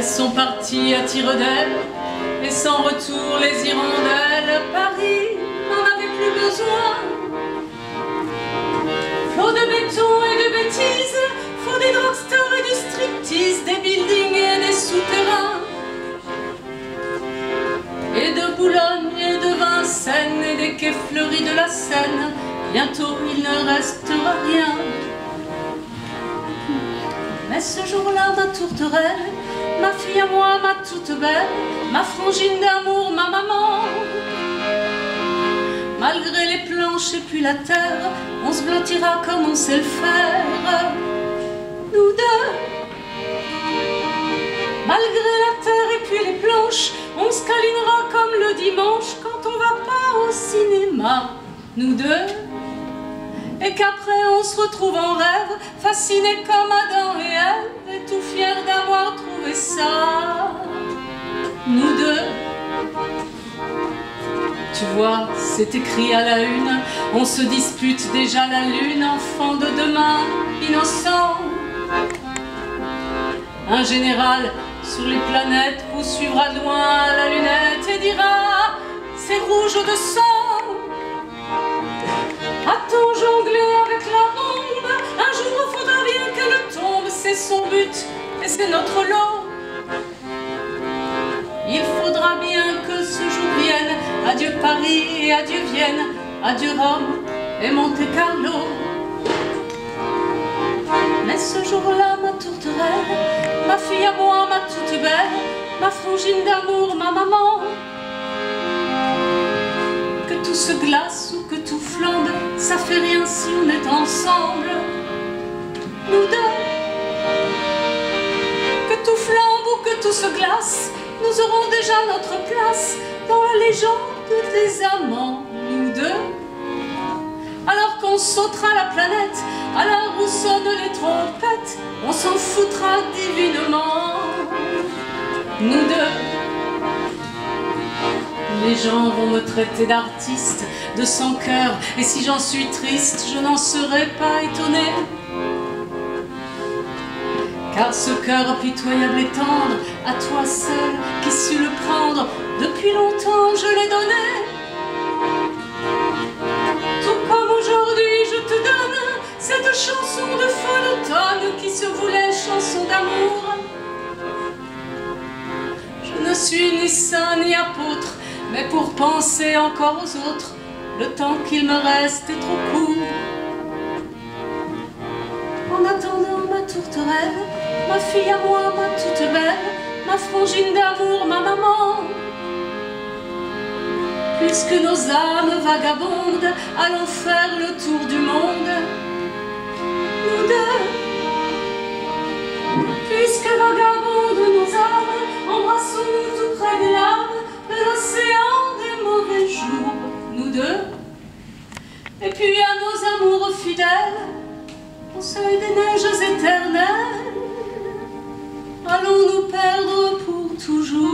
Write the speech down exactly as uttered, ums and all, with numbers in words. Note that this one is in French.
sont partis à tire d'aile, et sans retour les hirondelles. Paris n'en avait plus besoin. Flot de béton et de bêtises, faut des drugstores et du striptease, des buildings et des souterrains, et de Boulogne et de Vincennes et des quais fleuris de la Seine. Bientôt il ne restera rien. Mais ce jour-là, ma tourterelle, ma fille à moi, ma toute belle, ma frangine d'amour, ma maman, malgré les planches et puis la terre, on se blottira comme on sait le faire, nous deux. Malgré la terre et puis les planches, on se câlinera comme le dimanche quand on va pas au cinéma, nous deux. Et qu'après on se retrouve en rêve, fascinés comme Adam et Ève, et tout fiers d'avoir trouvé ça, nous deux. Tu vois, c'est écrit à la une, on se dispute déjà la lune, enfant de demain, innocent. Un général sur les planètes vous suivra de loin à la lunette et dira, c'est rouge de sang. A-t-on jonglé avec la bombe? Un jour il faudra bien qu'elle tombe, c'est son but et c'est notre lot. Il faudra bien que ce jour vienne, adieu Paris et adieu Vienne, adieu Rome et Monte-Carlo. Mais ce jour-là, ma tourterelle, ma fille à moi, ma toute belle, ma frangine d'amour, ma maman, que tout se glace ou que tout flambe, ça fait rien si on est ensemble, nous deux. Que tout flambe ou que tout se glace, nous aurons déjà notre place dans la légende des amants, nous deux. Alors qu'on sautera la planète, à l'heure où sonnent les trompettes, on s'en foutra divinement, nous deux. Les gens vont me traiter d'artiste, de sans cœur, et si j'en suis triste, je n'en serai pas étonnée. Car ce cœur pitoyable et tendre, à toi seul qui sus le prendre, depuis longtemps je l'ai donné. Tout comme aujourd'hui je te donne cette chanson de folle automne qui se voulait chanson d'amour. Je ne suis ni saint ni apôtre, mais pour penser encore aux autres, le temps qu'il me reste est trop court. En attendant ma tourterelle, ma fille à moi, ma toute belle, ma frangine d'amour, ma maman, puisque nos âmes vagabondent, allons faire le tour du monde, nous deux. Puisque vagabondent nos âmes, embrassons-nous tout près des lames de l'océan des mauvais jours, nous deux. Et puis à nos amours fidèles, au seuil des neiges éternelles, allons nous perdre pour toujours.